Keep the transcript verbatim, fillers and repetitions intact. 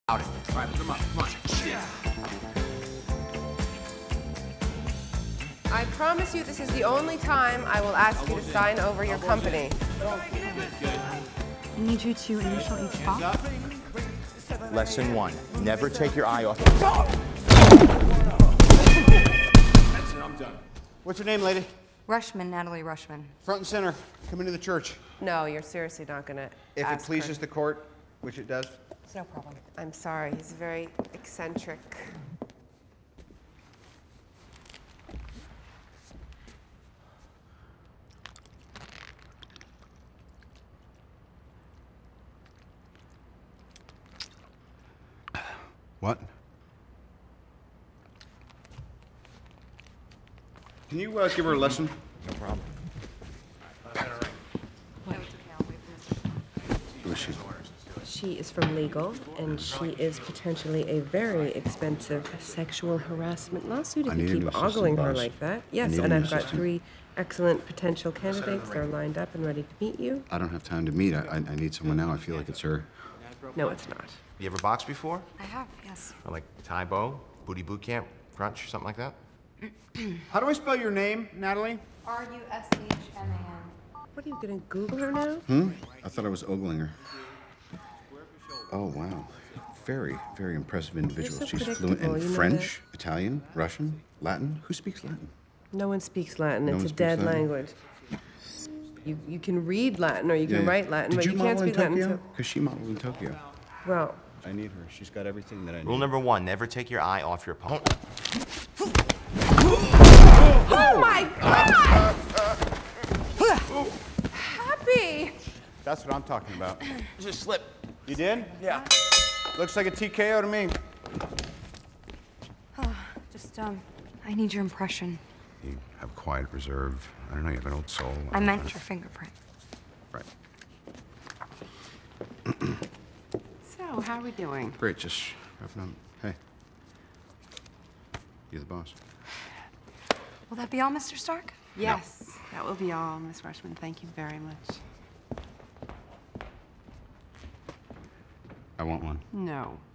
Out it. All right, put them up. Come on. Yeah. I promise you this is the only time I will ask you to sign over your company. I need you to initial each box. Lesson one, never take your eye off. That's it, I'm done. What's your name, lady? Rushman, Natalie Rushman. Front and center. Come into the church. No, you're seriously not gonna If ask it pleases her. the court, which it does. It's no problem. I'm sorry, he's very eccentric. What? Can you uh, give her a lesson? No problem. Who is she? She is from legal, and she is potentially a very expensive sexual harassment lawsuit if I you need a new keep assistant, ogling her boss. like that. I Yes, need a and new I've got assistant. three excellent potential candidates. They're lined up and ready to meet you. I don't have time to meet. I, I, I need someone now. I feel like it's her. No, it's not. You ever boxed before? I have, yes. Or like Thai Bo, Booty Boot Camp, Crunch, something like that? How do I spell your name, Natalie? R U S H M A N. What are you gonna Google her now? Hmm? I thought I was ogling her. Oh, wow. Very, very impressive individual. so She's fluent predictable, in you know French, Italian, Russian, Latin. Who speaks Latin? No one speaks Latin. No it's one a speaks dead Latin? language. You you can read Latin or you can Yeah. write Latin, Did but you, you, model can't in speak Latin. Tokyo? So, Because she modeled in Tokyo. well, I need her. She's got everything that I need. Rule number one, never take your eye off your opponent. oh my God! Happy. That's what I'm talking about. Just slip. You did? Yeah. Looks like a T K O to me. Oh, just, um, I need your impression. You have quiet reserve. I don't know, you have an old soul. I meant your fingerprint. Right. So, how are we doing? Great, just wrapping up. Hey. You're the boss. Will that be all, Mister Stark? Yes, that will be all, Miss Rushman. Thank you very much. I want one. No.